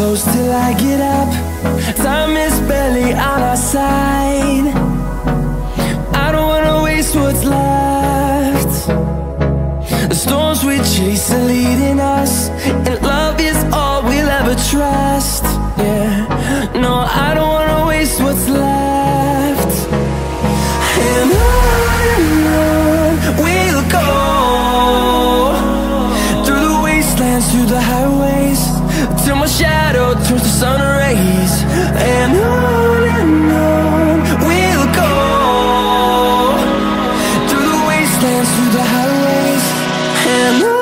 close till I get up. Time is barely on our side. I don't wanna waste what's left. The storms we chase are leading us, and love is all we'll ever trust. Yeah, no, I don't wanna waste what's left. And on we'll go, through the wastelands, through the highways, till my shadow turns to sun rays. And on we'll go, through the wastelands, through the highways, and on we'll go.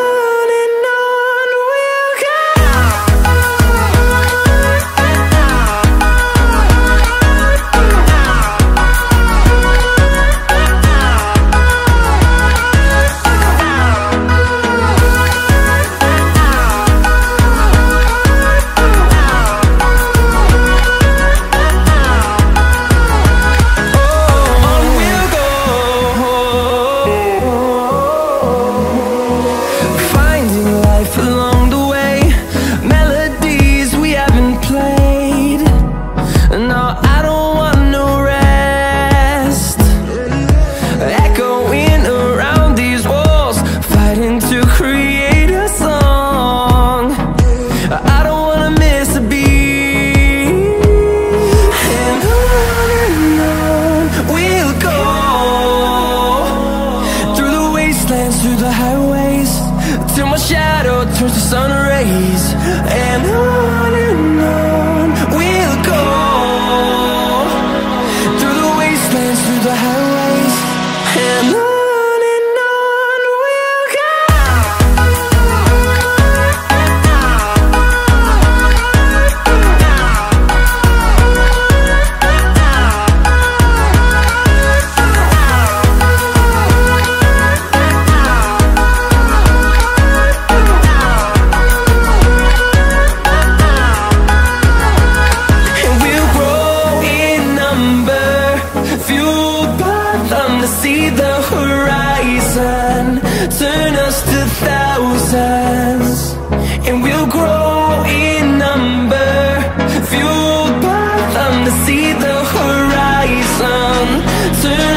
Through the highways, till my shadow turns to sun rays. And on we'll go, through the wastelands, through the highways, and on we'll go. See the horizon, turn us to thousands, and we'll grow in number, fueled by them to see the horizon, turn